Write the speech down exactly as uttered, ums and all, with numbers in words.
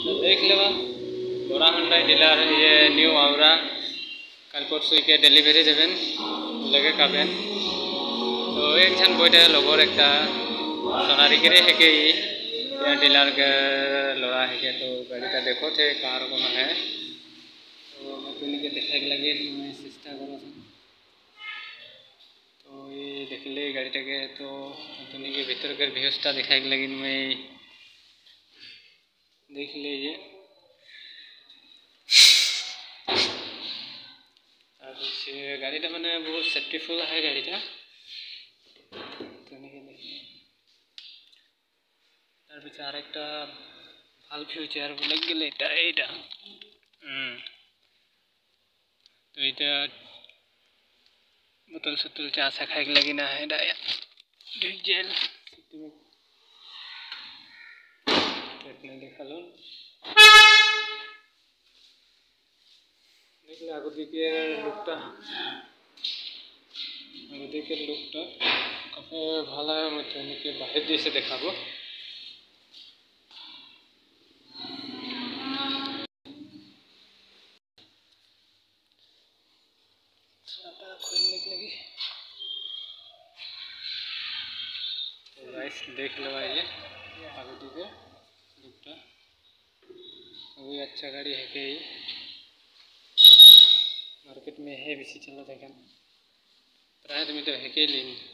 तो देख लेवा बड़ा हुंडई डिलर ये निउ आवरा कल परसों के डेलिवरी देवें लगे काबेन तो एक जन बोटे लगोर एक सोनारिगिरे है के डिलर के लड़ा है के तो गाड़ी का देखो थे कार को है तो मैं के देखा लगे मैं चेष्टा करो तो ये देख ले गाड़ी के तो के भीतर के व्यवस्था देखा लगे मैं देख लीजिए गाड़ी मैंने बहुत सेफ्टीफुल है गाड़ी तार पीछे आरेकटा ভাল ফিউচার বলে গেলে এটা এটা তো এটা বোতল সতল চা চা খাই লাগি না এটা ডিজেল इतने देखालो देखले आगो दिके लुकटा आगो दिके लुकटा काफी ভালো है मत के बाहर जैसे देखाबो खोलने के लगी तो गाइस देख लो ये आगो दिके लुकटा वही अच्छा गाड़ी है कि मार्केट में है बेसी चला देखा प्राय तो मैं तो है के लिए